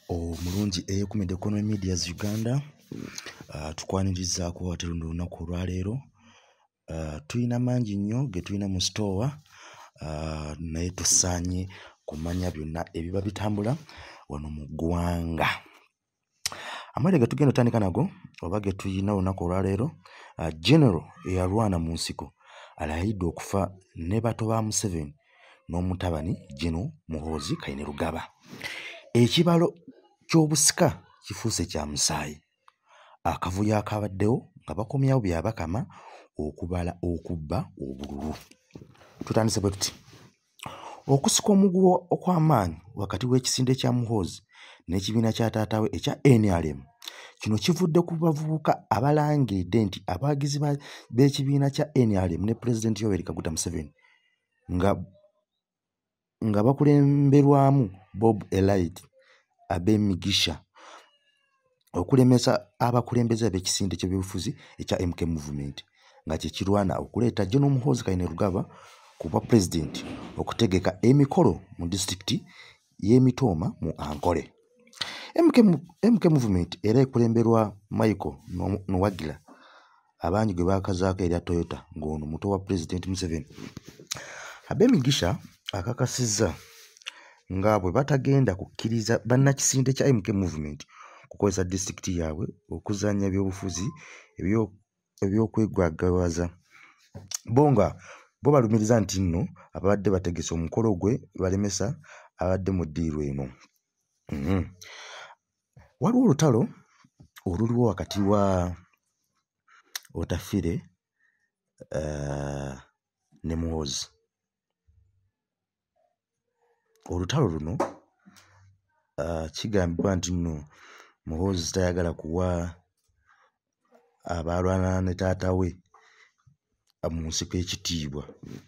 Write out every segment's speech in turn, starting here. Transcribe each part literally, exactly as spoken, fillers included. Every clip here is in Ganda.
Omulungi eyekumidde Economy Medias Uganda. Uh, tukwanirizaako watero lunaku olwaleero. Uh, tuyina mangi nnyo ge tuyina mu store, uh, naye tusaanye kumanya byonna ebiba bitambula wano mu ggwanga. Amaere ge tugenda otandika nago oba ge tuyina olunaku olwaleero, uh, General eyalwana mu nsiko alayidde okufa ne bato ba Museveni n'omutabani General Muhoozi Kainerugaba. Ekibalo ky'obusika kifuuse kya musaayi. Akavuyo akabaddewo nga bakomyawo byabakama okubala okubba obululu. Tutandise bwe tuti. Okusika omuguwa okw'amaanyi wakati w'ekisinde kya Muhoozi n'ekibiina kya taata we ekya N R M. Kino kivudde ku bavubuka abalangiridde nti abawagizi b'ekibiina kya N R M ne Pulezidenti Yoweri Kaguta Museveni nga nga bakulemberwamu Bob Elite ab'emigisha okulemesa abakulembeze b'ekisinde ky'ebyobufuzi ekya M K Movement nga kye kirwana okuleeta General Muhoozi Kainerugaba kuba Pulezidenti okutegeka emikolo mu disitulikiti y'Emitooma mu Ankole. M K Movement era ekulemberwa Michael Nwagira abangi gwe baakazaako erya Toyota ng'ono muto wa Pulezidenti Museveni. Ab'emigisha akakasizza nga bwe batagenda kukkiriza bannakisinde kya M K Movement kukozesa disitulikiti yaabwe okuzannya ebyobufuzi ebyokwegwagawaza. Bonga bo balumiriza nti nno abadde bategese omukolo gwe balemesa abadde mu ddiiro eno. Mm-hmm. Waliwo olutalo oluliwo wakati wa Otafire uh, ne Muhoozi. Olutalo luno uh, kigambibwa nti nno Muhoozi tayagala kuwa abalwana ne taata we mu nsiko ekitiibwa.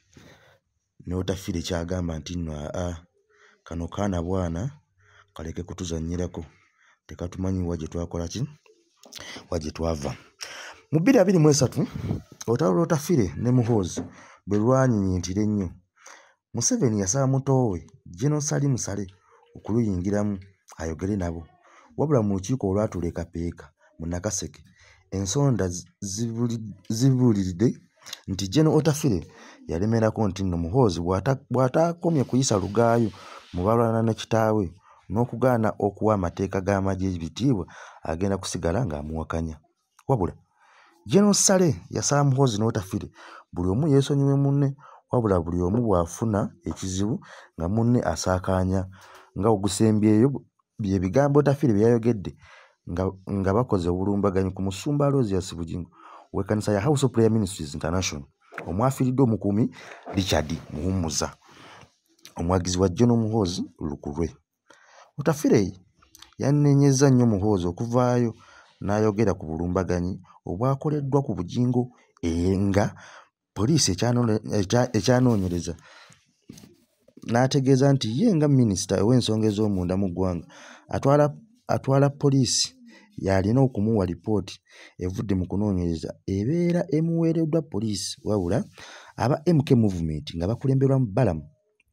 Ne Otafire kyagamba nti nno aa kano kaana bwana kaleke kutuzannyirako, tekatumanyi wa gye twakola ki wa gye twava. Mu bbiri abiri mu esatu olutalo lwa Otafire ne Muhoozi bwe lwanyinyintira ennyo. Museveni yasaba muto we General Sali Musale okuluyingiramu ayogere nabo, wabula mu lukiiko olwatuula e Kapeeka mu Nakaseke ensonda zibuuliridde nti General Otafire yalemerako nti nno Muhoozi bw'ataakomye kuyisa lugaayo mu balwana ne kitaawe n'okugaana okuwa amateeka g'amagye ebitiibwa agenda kusigala ng'amuwakanya. Wabula General Sale yasaba Muhoozi n'Otafire buli omu yeesonyiwe munne, wabula buli omu bw'afuna ekizibu nga munne asaakaanya nga ogusembyeyo bye bigambo Otafire bye yayogedde nga, nga bakoze obulumbaganyi ku musumba Aloysius Bugingo w'ekkanisa ya House of Prayer Ministries International omwafiiridde omukuumi Richard Muhumuza, omwagizi wa General Muhoozi lukulwe. Otafire yannenyezza nnyo Muhoozi okuvaayo n'ayogera ku bulumbaganyi obwakoleddwa ku Bugingo nga poliisi ekyanoonyereza, n'ategeeza nti ye nga minisita ow'ensonga ez'omunda mu ggwanga atwala, atwala poliisi y'alina okumuwa lipooti evudde mu kunoonyereza ebeera emuweereddwa poliisi, wabula aba M K Movement nga bakulemberwa mu Balamu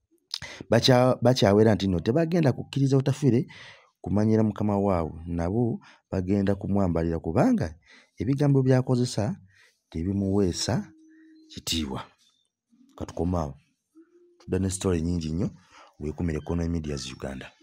bakyawera nti nno tebagenda kukkiriza Otafire kumanyira mukama waabwe, nabo bagenda kumwambalira kubanga ebigambo by'akozesa tebimuweesa kitiibwa. Katukomaawo tudda ne story nnyingi nnyo weekumire Economy Medias Uganda.